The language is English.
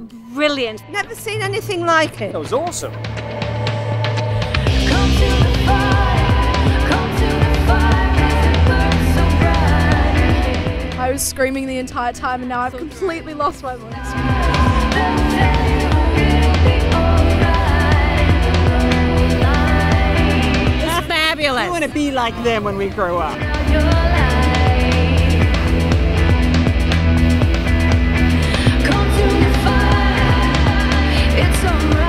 brilliant. Never seen anything like it. It was awesome. I was screaming the entire time and now I've completely lost my voice. It's fabulous. I want to be like them when we grow up. It's alright.